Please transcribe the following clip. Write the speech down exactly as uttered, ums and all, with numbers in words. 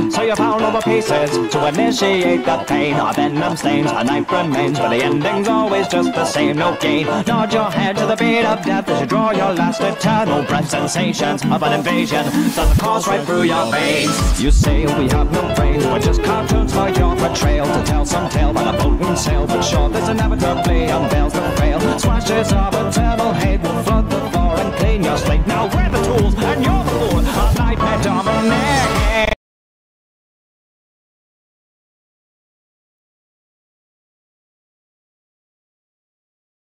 So you pound over pieces to initiate the pain. Our venom stains, a knife remains, but the ending's always just the same. No gain. Nod your head to the beat of death as you draw your last eternal breath. Sensations of an invasion does the course right through your veins. You say we have no brains, we're just cartoons for your betrayal. To tell some tale by the boat and sail, but sure this inevitably unveils the frail. Swashes of eternal hate will flood